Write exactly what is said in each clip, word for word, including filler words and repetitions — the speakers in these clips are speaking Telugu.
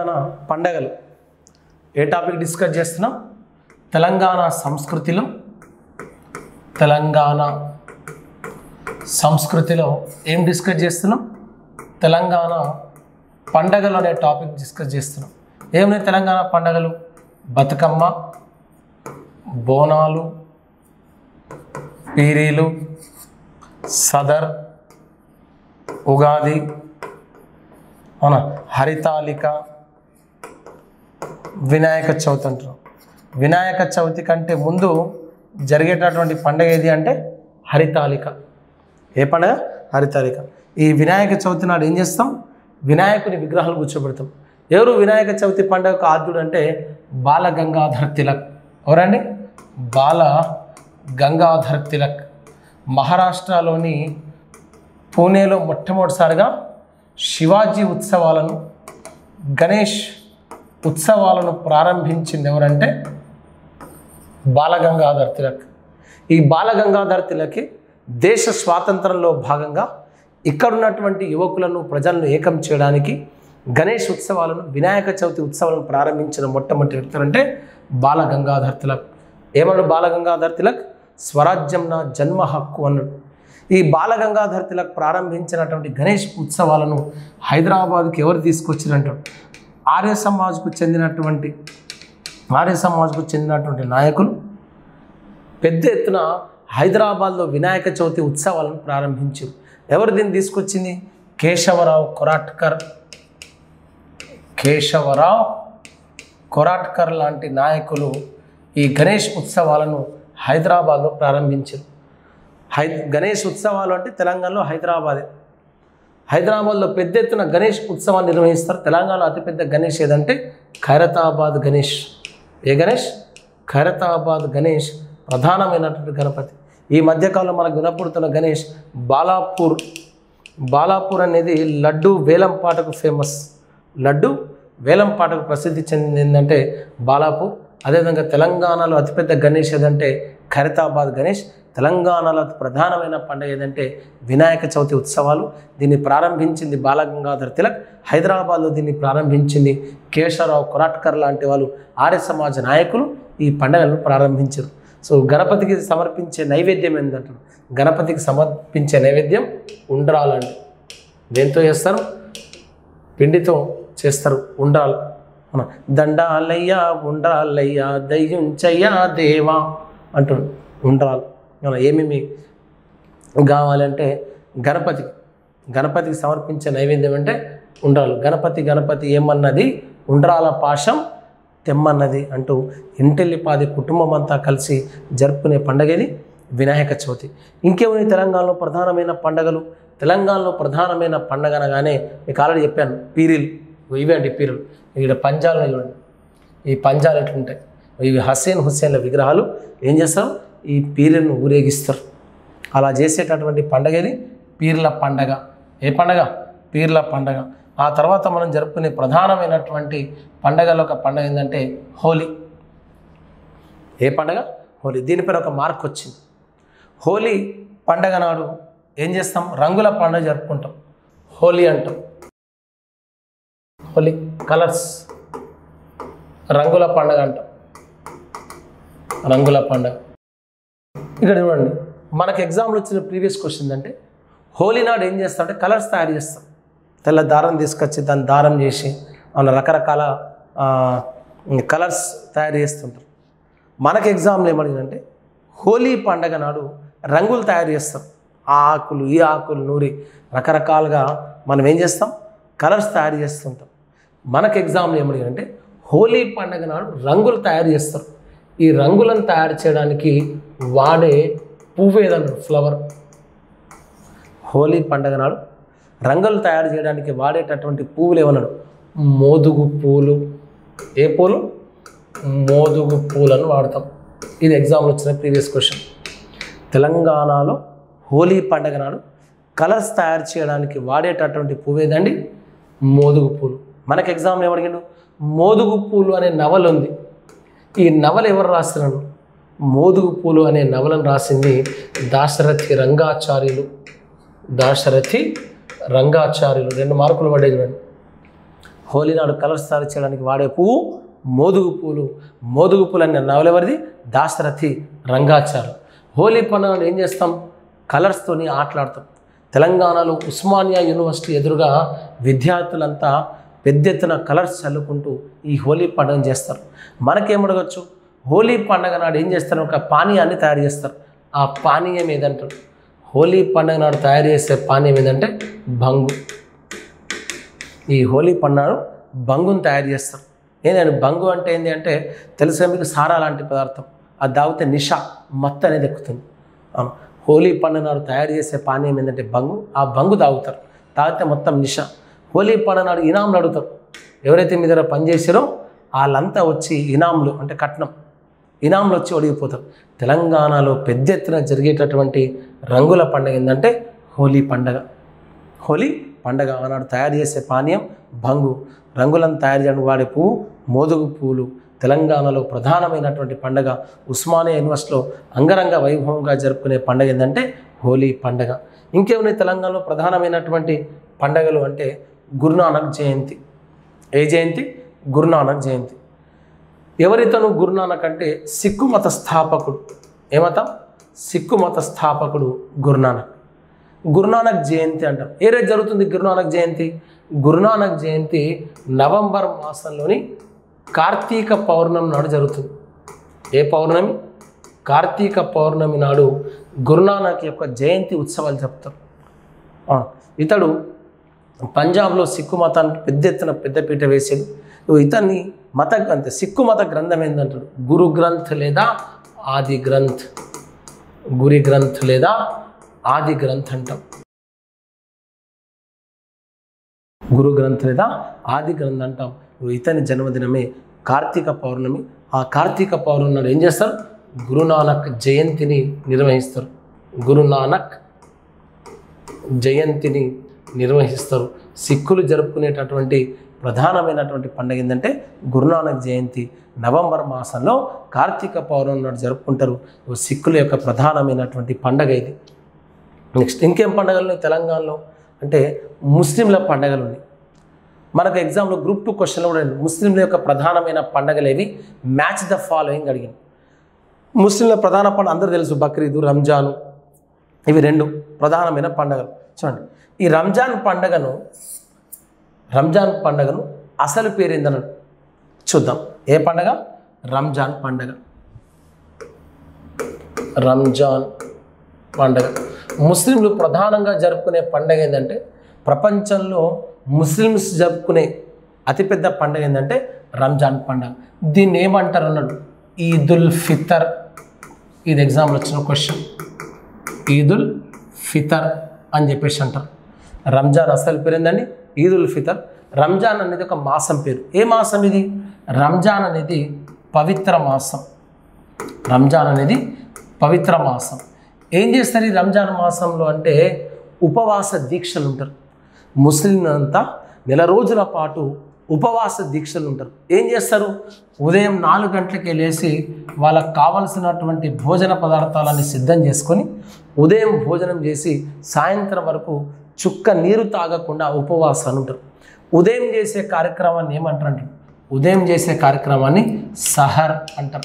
పండగలు ఏ టాపిక్ డిస్కస్ చేస్తున్నాం? తెలంగాణ సంస్కృతిలో తెలంగాణ సంస్కృతిలో ఏం డిస్కస్ చేస్తున్నాం? తెలంగాణ పండగలు అనే టాపిక్ డిస్కస్ చేస్తున్నాం. ఏమున్నాయి తెలంగాణ పండగలు? బతుకమ్మ, బోనాలు, పీరీలు, సదర్, ఉగాది, అవునా, హరితాళిక, వినాయక చవితి అంటారు. వినాయక చవితి కంటే ముందు జరిగేటటువంటి పండుగ ఏది అంటే హరితాళిక. ఏ పండుగ? హరితాళిక. ఈ వినాయక చవితి నాడు ఏం చేస్తాం? వినాయకుని విగ్రహాలు కూర్చోబెడతాం. ఎవరు వినాయక చవితి పండుగకు ఆద్యుడు అంటే బాల గంగాధర్ తిలక్. ఎవరండి? బాల గంగాధర్ తిలక్. మహారాష్ట్రలోని పూణేలో మొట్టమొదటిసారిగా శివాజీ ఉత్సవాలను, గణేష్ ఉత్సవాలను ప్రారంభించింది ఎవరంటే బాలగంగాధర్ తిలక్. ఈ బాలగంగాధర్ తిలక్ దేశ స్వాతంత్రంలో భాగంగా ఇక్కడున్నటువంటి యువకులను, ప్రజలను ఏకం చేయడానికి గణేష్ ఉత్సవాలను, వినాయక చవితి ఉత్సవాలను ప్రారంభించిన మొట్టమొదటి వ్యక్తులు అంటే బాలగంగాధర్ తిలక్. ఏమన్నాడు బాలగంగాధర్ తిలక్? స్వరాజ్యం నా జన్మ హక్కు అన్నాడు. ఈ బాలగంగాధర్ తిలక్ ప్రారంభించినటువంటి గణేష్ ఉత్సవాలను హైదరాబాద్కి ఎవరు తీసుకొచ్చినట్టు? ఆర్య సమాజ్కు చెందినటువంటి ఆర్య సమాజ్కు చెందినటువంటి నాయకులు పెద్ద ఎత్తున హైదరాబాద్లో వినాయక చవితి ఉత్సవాలను ప్రారంభించారు. ఎవరు దీన్ని తీసుకొచ్చింది? కేశవరావు కొరాట్కర్. కేశవరావు కొరాట్కర్ లాంటి నాయకులు ఈ గణేష్ ఉత్సవాలను హైదరాబాద్లో ప్రారంభించారు. హై గణేష్ ఉత్సవాలు అంటే తెలంగాణలో హైదరాబాదే. హైదరాబాద్లో పెద్ద ఎత్తున గణేష్ ఉత్సవాన్ని నిర్వహిస్తారు. తెలంగాణలో అతిపెద్ద గణేష్ ఏదంటే ఖైరతాబాద్ గణేష్. ఏ గణేష్? ఖైరతాబాద్ గణేష్ ప్రధానమైనటువంటి గణపతి. ఈ మధ్యకాలంలో మనకు వినపడుతున్న గణేష్ బాలాపూర్. బాలాపూర్ అనేది లడ్డు వేలం పాటకు ఫేమస్. లడ్డు వేలం పాటకు ప్రసిద్ధి చెందింది ఏంటంటే బాలాపూర్. అదేవిధంగా తెలంగాణలో అతిపెద్ద గణేష్ ఏదంటే ఖైరతాబాద్ గణేష్. తెలంగాణలో ప్రధానమైన పండుగ ఏదంటే వినాయక చవితి ఉత్సవాలు. దీన్ని ప్రారంభించింది బాలగంగాధర్ తిలక్. హైదరాబాద్లో దీన్ని ప్రారంభించింది కేశవరావు కొరాట్కర్ లాంటి వాళ్ళు, ఆర్య సమాజ నాయకులు ఈ పండుగలను ప్రారంభించారు. సో గణపతికి సమర్పించే నైవేద్యం ఏంటంటారు? గణపతికి సమర్పించే నైవేద్యం ఉండ్రాలండి. దేంతో చేస్తారు? పిండితో చేస్తారు ఉండ్రాలు. దండాలయ్యా ఉండ్రాలయ్యా దయ్యుంచయ్యా దేవా అంటారు. ఉండ్రాలు ఏమేమి కావాలంటే గణపతికి గణపతికి సమర్పించే నైవేద్యం అంటే ఉండ్రాలు. గణపతి గణపతి ఏమన్నది ఉండ్రాల పాశం తెమ్మన్నది అంటూ ఇంటిల్లిపాది కుటుంబం అంతా కలిసి జరుపుకునే పండుగది వినాయక చవితి. ఇంకేమని తెలంగాణలో ప్రధానమైన పండుగలు? తెలంగాణలో ప్రధానమైన పండుగ అనగానే మీకు ఆల్రెడీ చెప్పాను పీరీలు. ఇవే అండి పీరీలు. ఇక్కడ పంజాలు చూడండి. ఈ పంజాలు ఎట్లుంటాయి? ఇవి హసేన్ హుస్సేన్ల విగ్రహాలు. ఏం చేస్తారు? ఈ పీర్లను ఊరేగిస్తారు. అలా చేసేటటువంటి పండగది పీర్ల పండగ. ఏ పండగ? పీర్ల పండగ. ఆ తర్వాత మనం జరుపుకునే ప్రధానమైనటువంటి పండగలో ఒక పండగ ఏంటంటే హోలీ. ఏ పండగ? హోలీ. దీనిపైన ఒక మార్క్ వచ్చింది. హోలీ పండగ నాడు ఏం చేస్తాం? రంగుల పండుగ జరుపుకుంటాం. హోలీ అంటాం. హోలీ కలర్స్, రంగుల పండుగ అంటాం. రంగుల పండుగ. ఇక్కడ చూడండి, మనకు ఎగ్జామ్లో వచ్చిన ప్రీవియస్ క్వశ్చన్ అంటే హోలీ నాడు ఏం చేస్తామంటే కలర్స్ తయారు చేస్తాం. తెల్ల దారం తీసుకొచ్చి దాన్ని దారం చేసి మన రకరకాల కలర్స్ తయారు చేస్తుంటారు. మనకు ఎగ్జామ్లో ఏమడిగిందంటే హోలీ పండగ నాడు రంగులు తయారు చేస్తాం. ఆ ఆకులు ఈ ఆకులు నూరి రకరకాలుగా మనం ఏం చేస్తాం? కలర్స్ తయారు చేస్తుంటాం. మనకు ఎగ్జామ్లో ఏమడిగిందంటే హోలీ పండగ నాడు రంగులు తయారు చేస్తారు. ఈ రంగులను తయారు చేయడానికి వాడే పువ్వు ఏదన్నాడు? ఫ్లవర్. హోలీ పండగ నాడు రంగులు తయారు చేయడానికి వాడేటటువంటి పువ్వులు ఏమన్నాడు? మోదుగు పూలు. ఏ పూలు? మోదుగు పూలను వాడతాం. ఇది ఎగ్జామ్లో వచ్చిన ప్రీవియస్ క్వశ్చన్. తెలంగాణలో హోలీ పండగ నాడు కలర్స్ తయారు చేయడానికి వాడేటటువంటి పువ్వు ఏదండి? మోదుగు పూలు. మనకు ఎగ్జామ్లో ఏమడిగాడు? మోదుగు పూలు అనే నవల ఉంది. ఈ నవల ఎవరు రాస్తున్నారు? మోదుగు పూలు అనే నవలను రాసింది దాశరథి రంగాచార్యులు. దాశరథి రంగాచార్యులు. రెండు మార్కులు పడ్డాయి చూడండి. హోలీ నాడు కలర్స్ తయారు చేయడానికి వాడే పువ్వు మోదుగు పూలు. మోదుగు పూలు అనే నవలెవరిది? దాశరథి రంగాచార్య. హోలీ పండుగ ఏం చేస్తాం? కలర్స్తోని ఆటలాడతాం. తెలంగాణలో ఉస్మానియా యూనివర్సిటీ ఎదురుగా విద్యార్థులంతా పెద్ద ఎత్తున కలర్స్ చల్లుకుంటూ ఈ హోలీ పండుగను చేస్తారు. మనకేమడగచ్చు? హోలీ పండుగ నాడు ఏం చేస్తారు? ఒక పానీయాన్ని తయారు చేస్తారు. ఆ పానీయం ఏదంటారు? హోలీ పండుగ నాడు తయారు చేసే పానీయం ఏదంటే బంగు. ఈ హోలీ పండుగ బంగుని తయారు చేస్తారు. ఏంటంటే బంగు అంటే ఏంటి అంటే తెలుసా మీకు? సారా లాంటి పదార్థం. అది తాగితే నిషా మత్తు అనేది ఎక్కుతుంది. హోలీ పండుగ నాడు తయారు చేసే పానీయం ఏంటంటే బంగు. ఆ బంగు తాగుతారు. తాగితే మొత్తం నిషా. హోలీ పండుగ నాడు ఇనాములు అడుగుతారు. ఎవరైతే మీ దగ్గర పనిచేసారో వాళ్ళంతా వచ్చి ఇనాములు అంటే కట్నం ఇనాములు వచ్చి ఒడిగిపోతారు. తెలంగాణలో పెద్ద ఎత్తున జరిగేటటువంటి రంగుల పండుగ ఏంటంటే హోలీ పండుగ. హోలీ పండుగ ఆనాడు తయారు చేసే పానీయం బంగు. రంగులను తయారు చేయడానికి వాడే పువ్వు మోదుగు పువ్వులు. తెలంగాణలో ప్రధానమైనటువంటి పండుగ ఉస్మానియా యూనివర్సిటీలో అంగరంగ వైభవంగా జరుపుకునే పండుగ ఏంటంటే హోలీ పండుగ. ఇంకేమున్నాయి తెలంగాణలో ప్రధానమైనటువంటి పండుగలు అంటే గురునానక్ జయంతి. ఏ జయంతి? గురునానక్ జయంతి. ఎవరితను గురునానక్ అంటే సిక్కు మత స్థాపకుడు. ఏ మతం? సిక్కు మత స్థాపకుడు గురునానక్. గురునానక్ జయంతి అంటాం. ఏ రోజు జరుగుతుంది గురునానక్ జయంతి? గురునానక్ జయంతి నవంబర్ మాసంలోని కార్తీక పౌర్ణమి నాడు జరుగుతుంది. ఏ పౌర్ణమి? కార్తీక పౌర్ణమి నాడు గురునానక్ యొక్క జయంతి ఉత్సవాలు చెప్తారు. ఇతడు పంజాబ్లో సిక్కు మతానికి పెద్ద ఎత్తున పెద్దపీట వేసాడు. ఇతన్ని మత గ్రంథ సిక్కు మత గ్రంథం ఏంటంటాడు? గురు గ్రంథ్ లేదా ఆది గ్రంథ్. గురి గ్రంథ్ లేదా ఆది గ్రంథ్ అంటాం. గురు గ్రంథ్ లేదా ఆది గ్రంథ్ అంటాం. ఇతని జన్మదినమే కార్తీక పౌర్ణమి. ఆ కార్తీక పౌర్ణమి నాడు ఏం చేస్తారు? గురునానక్ జయంతిని నిర్వహిస్తారు. గురునానక్ జయంతిని నిర్వహిస్తారు. సిక్కులు జరుపుకునేటటువంటి ప్రధానమైనటువంటి పండుగ ఏంటంటే గురునానక్ జయంతి. నవంబర్ మాసంలో కార్తీక పౌర్ణమి నాడు జరుపుకుంటారు. సిక్కుల యొక్క ప్రధానమైనటువంటి పండుగ ఇది. నెక్స్ట్ ఇంకేం పండుగలు ఉన్నాయి తెలంగాణలో అంటే ముస్లింల పండుగలు ఉన్నాయి. మనకు ఎగ్జామ్లో గ్రూప్ టూ క్వశ్చన్లో కూడా ముస్లింల యొక్క ప్రధానమైన పండుగలు ఏవి? మ్యాచ్ ద ఫాలోయింగ్ అడిగింది. ముస్లింల ప్రధాన పండుగ అందరూ తెలుసు, బక్రీదు, రంజాను. ఇవి రెండు ప్రధానమైన పండుగలు. చూడండి, ఈ రంజాన్ పండుగను రంజాన్ పండుగను అసలు పేరు ఏందన్నాడు చూద్దాం. ఏ పండుగ? రంజాన్ పండుగ. రంజాన్ పండుగ ముస్లింలు ప్రధానంగా జరుపుకునే పండుగ ఏంటంటే ప్రపంచంలో ముస్లిమ్స్ జరుపుకునే అతిపెద్ద పండుగ ఏంటంటే రంజాన్ పండుగ. దీన్ని ఏమంటారు అన్నాడు? ఈదుల్ ఫితర్. ఇది ఎగ్జామ్లో వచ్చిన క్వశ్చన్. ఈదుల్ ఫితర్ అని చెప్పేసి అంటారు. రంజాన్ అసలు పేరు ఏందండి? ఈదుల్ ఫితర్. రంజాన్ అనేది ఒక మాసం పేరు. ఏ మాసం ఇది? రంజాన్ అనేది పవిత్ర మాసం. రంజాన్ అనేది పవిత్ర మాసం. ఏం చేస్తారు ఈ రంజాన్ మాసంలో అంటే ఉపవాస దీక్షలు ఉంటారు. ముస్లింలంతా నెల రోజుల పాటు ఉపవాస దీక్షలు ఉంటారు. ఏం చేస్తారు? ఉదయం నాలుగు గంటలకే లేచి వాళ్ళకు కావలసినటువంటి భోజన పదార్థాలని సిద్ధం చేసుకొని ఉదయం భోజనం చేసి సాయంత్రం వరకు చుక్క నీరు తాగకుండా ఉపవాసాలు ఉంటారు. ఉదయం చేసే కార్యక్రమాన్ని ఏమంటారు? ఉదయం చేసే కార్యక్రమాన్ని సహర్ అంటారు.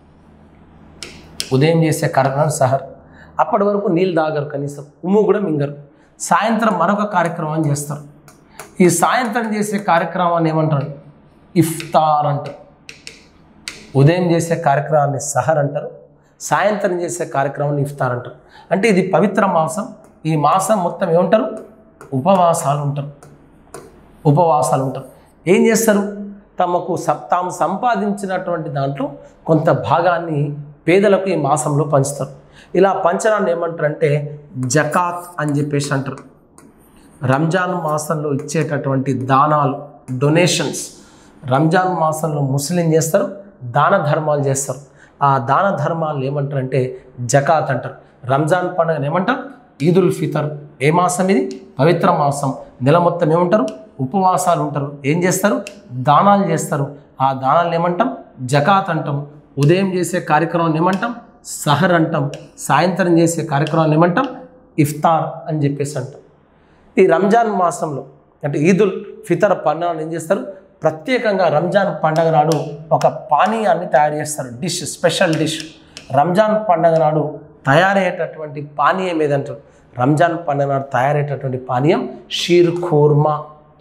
ఉదయం చేసే కార్యక్రమం సహర్. అప్పటి వరకు నీళ్ళు తాగరు, కనీసం ఉమ్ము కూడా మింగరు. సాయంత్రం మరొక కార్యక్రమాన్ని చేస్తారు. ఈ సాయంత్రం చేసే కార్యక్రమాన్ని ఏమంటారు? ఇఫ్తార్ అంటారు. ఉదయం చేసే కార్యక్రమాన్ని సహర్ అంటారు, సాయంత్రం చేసే కార్యక్రమాన్ని ఇఫ్తార్ అంటారు. అంటే ఇది పవిత్ర మాసం. ఈ మాసం మొత్తం ఏమంటారు? ఉపవాసాలు ఉంటారు. ఉపవాసాలు ఉంటారు. ఏం చేస్తారు? తమకు తాము సంపాదించినటువంటి దాంట్లో కొంత భాగాన్ని పేదలకు ఈ మాసంలో పంచుతారు. ఇలా పంచడాన్ని ఏమంటారంటే జకాత్ అని చెప్పేసి అంటారు. రంజాన్ మాసంలో ఇచ్చేటటువంటి దానాలు, డొనేషన్స్, రంజాన్ మాసంలో ముస్లిం చేస్తారు, దాన ధర్మాలు చేస్తారు. ఆ దాన ధర్మాలు ఏమంటారంటే జకాత్ అంటారు. రంజాన్ పండుగను ఏమంటారు? ఈదుల్ ఫితర్. ఏ మాసం ఇది? పవిత్ర మాసం. నెల మొత్తం ఏమంటారు? ఉపవాసాలు ఉంటారు. ఏం చేస్తారు? దానాలు చేస్తారు. ఆ దానాలను ఏమంటాం? జకాత్ అంటాం. ఉదయం చేసే కార్యక్రమాన్ని ఏమంటాం? సహర్ అంటాం. సాయంత్రం చేసే కార్యక్రమాన్ని ఏమంటాం? ఇఫ్తార్ అని చెప్పేసి అంటాం. ఈ రంజాన్ మాసంలో అంటే ఈదుల్ ఫితర్ పండుగ ఏం చేస్తారు, ప్రత్యేకంగా రంజాన్ పండుగ నాడు ఒక పానీయాన్ని తయారు చేస్తారు, డిష్, స్పెషల్ డిష్. రంజాన్ పండుగ నాడు తయారయ్యేటటువంటి పానీయం ఏదంటారు, రంజాన్ పండుగ నాడు తయారయ్యేటటువంటి పానీయం షీర్ ఖూర్మా.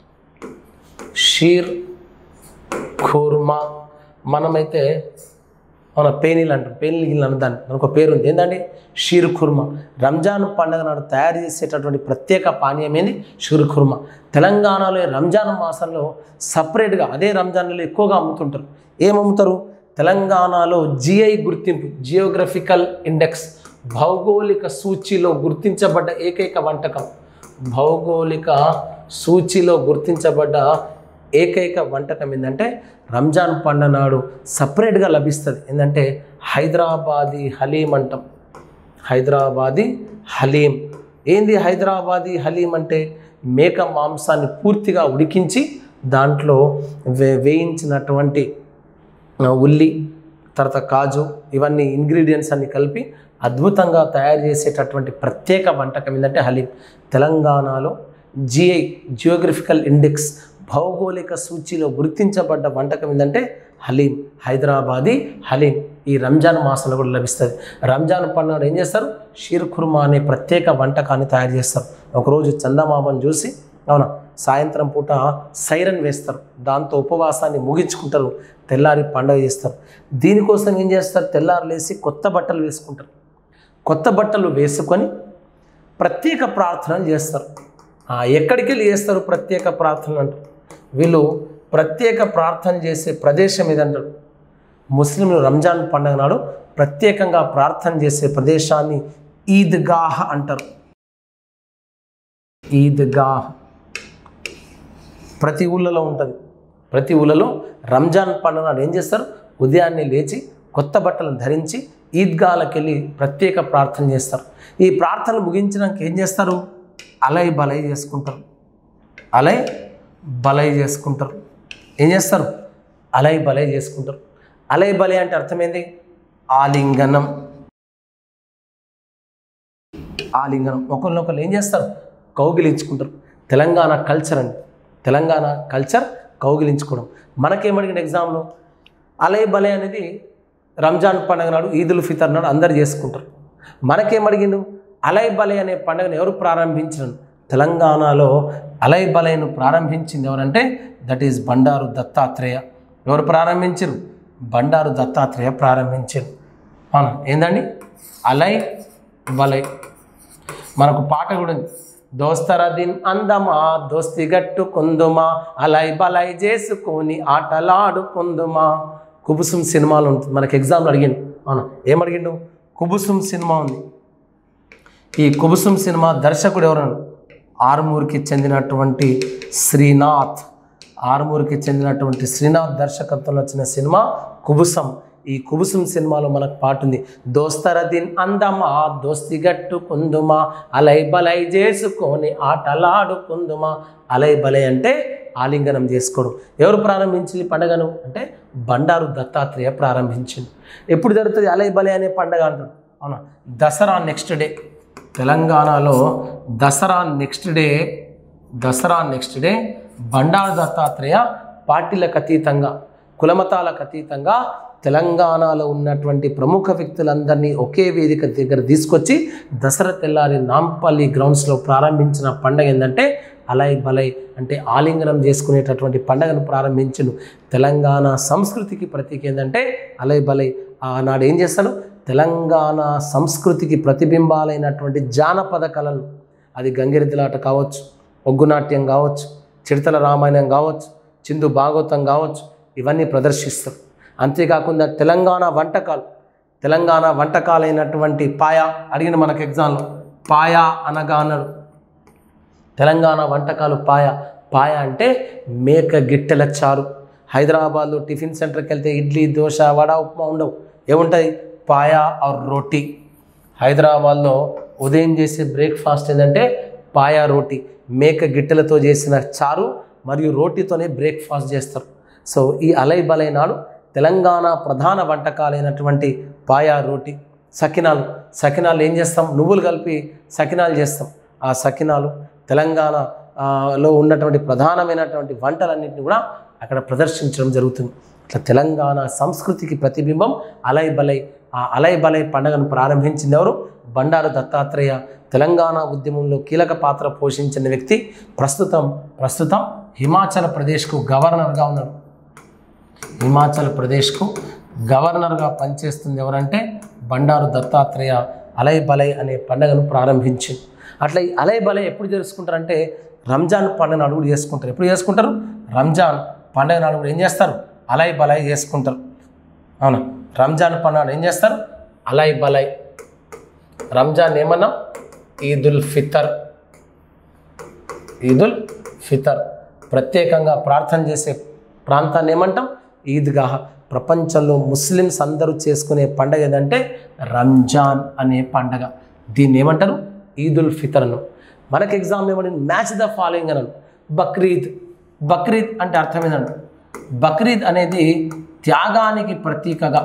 షీర్ ఖూర్మా మనమైతే మన పేనీలు అంటాం, పేనీలు గిన్నెలు అన్న దాన్ని మనకు ఒక పేరు ఉంది, ఏంటండి షీర్ ఖుర్మా. రంజాన్ పండుగ నాడు తయారు చేసేటటువంటి ప్రత్యేక పానీయం ఏంది షీర్ ఖుర్మా. తెలంగాణలో రంజాన్ మాసంలో సపరేట్గా అదే రంజాన్లో ఎక్కువగా అమ్ముతుంటారు. ఏమమ్ముతారు, తెలంగాణలో జిఐ గుర్తింపు, జియోగ్రఫికల్ ఇండెక్స్, భౌగోళిక సూచీలో గుర్తించబడ్డ ఏకైక వంటకం, భౌగోళిక సూచీలో గుర్తించబడ్డ ఏకైక వంటకం ఏంటంటే రంజాన్ పండుగ నాడు సపరేట్గా లభిస్తుంది. ఏంటంటే హైదరాబాదీ హలీం అంటాం, హైదరాబాదీ హలీం. ఏంది హైదరాబాదీ హలీం అంటే మేక మాంసాన్ని పూర్తిగా ఉడికించి దాంట్లో వే వేయించినటువంటి ఉల్లి, తర్వాత కాజు, ఇవన్నీ ఇంగ్రీడియంట్స్ అన్ని కలిపి అద్భుతంగా తయారు చేసేటటువంటి ప్రత్యేక వంటకం ఏంటంటే హలీం. తెలంగాణలో జిఐ, జియోగ్రఫికల్ ఇండెక్స్, భౌగోళిక సూచీలో గుర్తించబడ్డ వంటకం ఏంటంటే హలీం, హైదరాబాదీ హలీం. ఈ రంజాన్ మాసంలో కూడా లభిస్తుంది. రంజాన్ పండుగ ఏం చేస్తారు, షీర్ ఖుర్మా అనే ప్రత్యేక వంటకాన్ని తయారు చేస్తారు. ఒకరోజు చందమామను చూసి అవునా సాయంత్రం పూట సైరన్ వేస్తారు, దాంతో ఉపవాసాన్ని ముగించుకుంటారు, తెల్లారి పండుగ చేస్తారు. దీనికోసం ఏం చేస్తారు, తెల్లారు లేసి కొత్త బట్టలు వేసుకుంటారు, కొత్త బట్టలు వేసుకొని ప్రత్యేక ప్రార్థనలు చేస్తారు. ఎక్కడికి వెళ్ళి చేస్తారు ప్రత్యేక ప్రార్థనలు అంటారు, వీళ్ళు ప్రత్యేక ప్రార్థన చేసే ప్రదేశం ఏదంటారు, ముస్లింలు రంజాన్ పండుగ నాడు ప్రత్యేకంగా ప్రార్థన చేసే ప్రదేశాన్ని ఈద్గాహ్ అంటారు. ఈద్గాహ్ ప్రతి ఊళ్ళలో ఉంటుంది. ప్రతి ఊళ్ళలో రంజాన్ పండుగ నాడు ఏం చేస్తారు, ఉదయాన్నే లేచి కొత్త బట్టలను ధరించి ఈద్గాలకు వెళ్ళి ప్రత్యేక ప్రార్థన చేస్తారు. ఈ ప్రార్థనలు ముగించినాక ఏం చేస్తారు, అలై బలై చేసుకుంటారు, అలై బలై చేసుకుంటారు. ఏం చేస్తారు, అలై బలై చేసుకుంటారు. అలై బలై అంటే అర్థమైంది ఆలింగనం, ఆలింగనం. ఒకరినొకరు ఏం చేస్తారు, కౌగిలించుకుంటారు. తెలంగాణ కల్చర్ అండి, తెలంగాణ కల్చర్ కౌగిలించుకోవడం. మనకేమడిగిన ఎగ్జామ్లో అలై బలై అనేది రంజాన్ పండుగ నాడు, ఈదుల్ ఫితర్ నాడు అందరు చేసుకుంటారు. మనకేమడిగిండు, అలై బలై అనే పండుగను ఎవరు ప్రారంభించరు, తెలంగాణలో అలై బలైను ప్రారంభించింది ఎవరంటే దట్ ఈజ్ బండారు దత్తాత్రేయ. ఎవరు ప్రారంభించరు, బండారు దత్తాత్రేయ ప్రారంభించారు. అవునా, ఏందండి అలై బలై. మనకు పాట కూడా ఉంది, దోస్తరదిన్ అందమా దోస్తి గట్టు కొందుమా అలై బలై చేసుకొని ఆటలాడుకుందుమా. కుబుసుం సినిమాలో ఉంటుంది, మనకు ఎగ్జామ్లో అడిగిండు. అవునా, ఏమడిగిండు, కుబుసుం సినిమా ఉంది. ఈ కుబుసుం సినిమా దర్శకుడు ఎవరన్నా, ఆర్మూర్కి చెందినటువంటి శ్రీనాథ్, ఆర్మూర్కి చెందినటువంటి శ్రీనాథ్ దర్శకత్వంలో వచ్చిన సినిమా కుబుసం. ఈ కుబుసం సినిమాలో మనకు పాట ఉంది, దోస్తరదిన్ అందమా దోస్తి గట్టు కుందుమా అలై బలై చేసుకొని ఆటలాడుకుందుమా. అలై బలై అంటే ఆలింగనం చేసుకోవడం. ఎవరు ప్రారంభించింది పండుగను అంటే బండారు దత్తాత్రేయ ప్రారంభించింది. ఎప్పుడు జరుగుతుంది అలై బలై అనే పండుగ అంటారు. అవునా, దసరా నెక్స్ట్ డే. తెలంగాణలో Dasara next day, Dasara next day Bandaru Dattatreya పార్టీలకు అతీతంగా, కులమతాలకు అతీతంగా తెలంగాణలో ఉన్నటువంటి ప్రముఖ వ్యక్తులందరినీ ఒకే వేదిక దగ్గర తీసుకొచ్చి దసరా తెల్లారి నాంపల్లి గ్రౌండ్స్లో ప్రారంభించిన పండుగ ఏంటంటే అలై బలై, అంటే ఆలింగనం చేసుకునేటటువంటి పండుగను ప్రారంభించను. తెలంగాణ సంస్కృతికి ప్రతీక ఏంటంటే అలై బలై. ఆనాడు ఏం చేస్తాడు, తెలంగాణ సంస్కృతికి ప్రతిబింబాలైనటువంటి జానపద కళలు, అది గంగిరెద్దులాట కావచ్చు, ఒగ్గునాట్యం కావచ్చు, చిడతల రామాయణం కావచ్చు, చిందు భాగవతం కావచ్చు, ఇవన్నీ ప్రదర్శిస్తారు. అంతేకాకుండా తెలంగాణ వంటకాలు, తెలంగాణ వంటకాలైనటువంటి పాయా అడిగిన మనకు ఎగ్జామ్లో, పాయా అనగా అన్నాడు. తెలంగాణ వంటకాలు పాయా. పాయా అంటే మేక గిట్టెల చారు. హైదరాబాద్లో టిఫిన్ సెంటర్కి వెళ్తే ఇడ్లీ, దోశ, వడ, ఉప్మా ఉండవు, ఏముంటుంది పాయా ఆర్ రోటీ. హైదరాబాద్లో ఉదయం చేసే బ్రేక్ఫాస్ట్ ఏంటంటే పాయా రోటీ, మేక గిట్టెలతో చేసిన చారు మరియు రోటీతోనే బ్రేక్ఫాస్ట్ చేస్తారు. సో ఈ అలై బలై నాడు తెలంగాణ ప్రధాన వంటకాలైనటువంటి పాయా రోటీ, సకినాలు. సకినాలు ఏం చేస్తాం, నువ్వులు కలిపి సకినాలు చేస్తాం. ఆ సకినాలు తెలంగాణ లో ఉన్నటువంటి ప్రధానమైనటువంటి వంటలన్నింటినీ కూడా అక్కడ ప్రదర్శించడం జరుగుతుంది. ఇట్లా తెలంగాణ సంస్కృతికి ప్రతిబింబం అలై బలై. ఆ అలై బలై పండుగను ప్రారంభించింది ఎవరు? బండారు దత్తాత్రేయ. తెలంగాణ ఉద్యమంలో కీలక పాత్ర పోషించిన వ్యక్తి. ప్రస్తుతం ప్రస్తుతం హిమాచల్ ప్రదేశ్కు గవర్నర్గా ఉన్నారు. హిమాచల్ ప్రదేశ్కు గవర్నర్గా పనిచేస్తుంది ఎవరంటే బండారు దత్తాత్రేయ. అలై బలై అనే పండుగను ప్రారంభించింది. అట్లా ఈ అలై బలై ఎప్పుడు చేసుకుంటారంటే రంజాన్ పండుగ నాడు కూడా చేసుకుంటారు. ఎప్పుడు చేసుకుంటారు? రంజాన్ పండుగ నాడు కూడా ఏం చేస్తారు? అలై బలై చేసుకుంటారు. అవునా? రంజాన్ పండుగ నాడు ఏం చేస్తారు? అలై బలై. రంజాన్ ఏమన్నా? ఈదుల్ ఫితర్. ఈదుల్ ఫితర్. ప్రత్యేకంగా ప్రార్థన చేసే ప్రాంతాన్ని ఏమంటాం? ఈద్గా. ప్రపంచంలో ముస్లిమ్స్ అందరూ చేసుకునే పండుగ ఏదంటే రంజాన్ అనే పండుగ. దీన్ని ఏమంటారు? ఈదుల్ ఫితర్ను. మనకి ఎగ్జామ్ ఏమంటే మ్యాచ్ ద ఫాలోయింగ్ అన్నాను. బక్రీద్. బక్రీద్ అంటే అర్థం ఏంటంటే బక్రీద్ అనేది త్యాగానికి ప్రతీకగా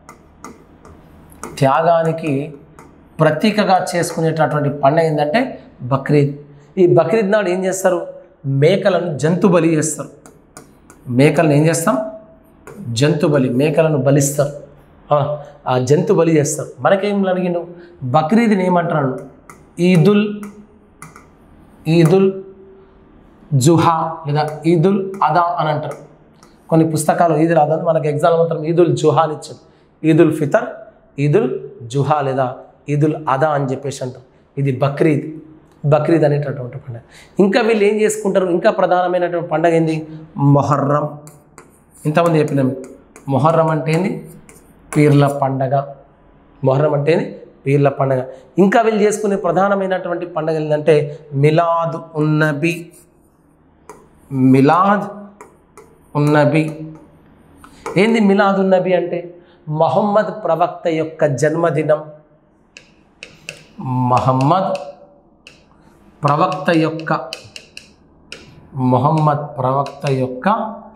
త్యాగానికి ప్రతీకగా చేసుకునేటటువంటి పండుగ ఏంటంటే బక్రీద్. ఈ బక్రీద్ నాడు ఏం చేస్తారు? మేకలను జంతు బలి చేస్తారు. మేకలను ఏం చేస్తాం? జంతు బలి. మేకలను బలిస్తారు. ఆ జంతు బలి చేస్తారు. మనకేం అడిగిండు? బక్రీద్ని ఏమంటారు? ఈదుల్ ఈదుల్ జుహా లేదా ఈదుల్ అదా అని అంటారు. కొన్ని పుస్తకాలు ఈదుల్ అదా, మనకి ఎగ్జామ్ మాత్రం ఈదుల్ జుహా అని ఇచ్చారు. ఈదుల్ ఫితర్, ఈదుల్ జుహా లేదా ఈదుల్ అదా అని చెప్పేసి అంటారు. ఇది బక్రీద్. బక్రీద్ అనేటటువంటి పండుగ. ఇంకా వీళ్ళు ఏం చేసుకుంటారు? ఇంకా ప్రధానమైనటువంటి పండుగ ఏంది? మొహర్రం. ఇంతమంది చెప్పినాం. మొహర్రం అంటే ఏంది? పీర్ల పండగ. మొహర్రం అంటే ఏంది? పీర్ల పండగ. ఇంకా వీళ్ళు చేసుకునే ప్రధానమైనటువంటి పండుగ ఏంటంటే మిలాద్ ఉన్నబి. మిలాద్ ఉన్నబి. ఏంది మిలాద్ ఉన్నబి అంటే? మహమ్మద్ ప్రవక్త యొక్క జన్మదినం. మహమ్మద్ ప్రవక్త యొక్క మొహమ్మద్ ప్రవక్త యొక్క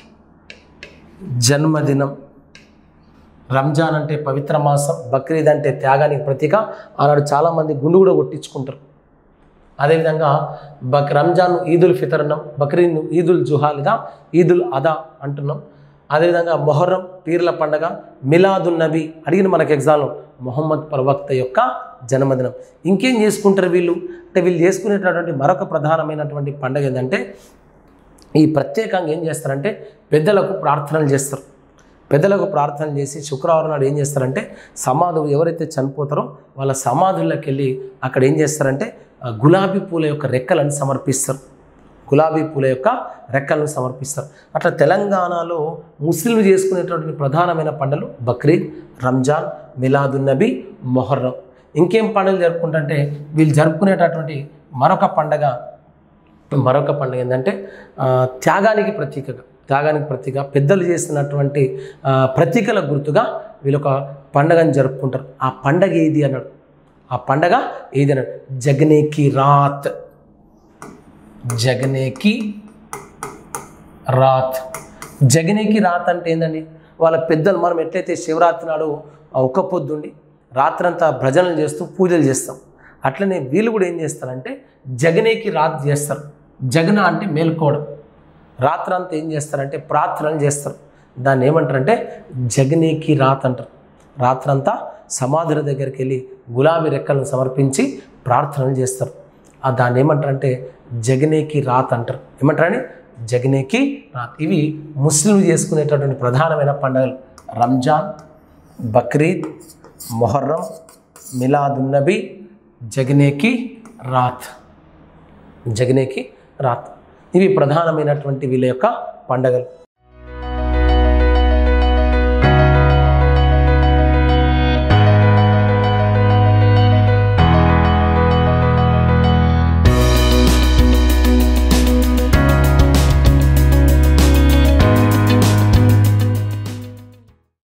జన్మదినం. రంజాన్ అంటే పవిత్ర మాసం, బక్రీద్ అంటే త్యాగానికి ప్రతీక. ఆనాడు చాలామంది గుండు కూడా కొట్టించుకుంటారు. అదేవిధంగా బక్ రంజాన్ ఈదుల్ ఫితర్ అన్నాం, బక్రీద్ను ఈదుల్ జుహా లేదా ఈదుల్ అదా అంటున్నాం. అదేవిధంగా మొహర్రం పీర్ల పండగ, మిలాదున్ నబీ అడిగిన మనకు ఎగ్జామ్లో మొహమ్మద్ ప్రవక్త యొక్క జన్మదినం. ఇంకేం చేసుకుంటారు వీళ్ళు అంటే వీళ్ళు చేసుకునేటటువంటి మరొక ప్రధానమైనటువంటి పండుగ ఏంటంటే ఈ ప్రత్యేకంగా ఏం చేస్తారంటే పెద్దలకు ప్రార్థనలు చేస్తారు. పెద్దలకు ప్రార్థన చేసి శుక్రవారం నాడు ఏం చేస్తారంటే సమాధులు ఎవరైతే చనిపోతారో వాళ్ళ సమాధుల్లోకి వెళ్ళి అక్కడ ఏం చేస్తారంటే గులాబీ పూల యొక్క రెక్కలను సమర్పిస్తారు. గులాబీ పూల యొక్క రెక్కలను సమర్పిస్తారు. అట్లా తెలంగాణలో ముస్లింలు చేసుకునేటువంటి ప్రధానమైన పండుగలు బక్రీద్, రంజాన్, మిలాదున్ నబీ, మొహర్రం. ఇంకేం పండుగలు జరుపుకుంటుంటే వీళ్ళు జరుపుకునేటటువంటి మరొక పండగ మరొక పండుగ ఏంటంటే త్యాగానికి ప్రతీకగా త్యాగానికి ప్రతీక పెద్దలు చేస్తున్నటువంటి ప్రతీకల గుర్తుగా వీళ్ళొక పండగని జరుపుకుంటారు. ఆ పండగ ఏది అన్నాడు? ఆ పండగ ఏది అన్నాడు? జగనేకి రాత్. జగనేకి రాత్. జగనేకి రాత్ అంటే ఏంటండి? వాళ్ళ పెద్దలు మనం ఎట్లయితే శివరాత్రి నాడు ఒక్క పొద్దుండి రాత్రంతా భజనలు చేస్తూ పూజలు చేస్తాం, అట్లనే వీళ్ళు కూడా ఏం చేస్తారంటే జగనేకి రాత్ చేస్తారు. జగన అంటే మేల్కోవడం. రాత్రంతా ఏం చేస్తారంటే ప్రార్థనలు చేస్తారు. దాన్ని ఏమంటారంటే జగనేకి రాత్ అంటారు. రాత్రంతా సమాధుల దగ్గరికి వెళ్ళి గులాబీ రెక్కలను సమర్పించి ప్రార్థనలు చేస్తారు. ఆ దాన్ని ఏమంటారంటే జగనేకి రాత్ అంటారు. ఏమంటారని? జగనేకి రాత్. ఇవి ముస్లింలు చేసుకునేటటువంటి ప్రధానమైన పండుగలు. రంజాన్, బక్రీద్, మొహర్రం, మిలాదున్ నబీ, జగనేకి రాత్. జగనేకి రాత్. ఇవి ప్రధానమైనటువంటి వీళ్ళ యొక్క పండుగలు.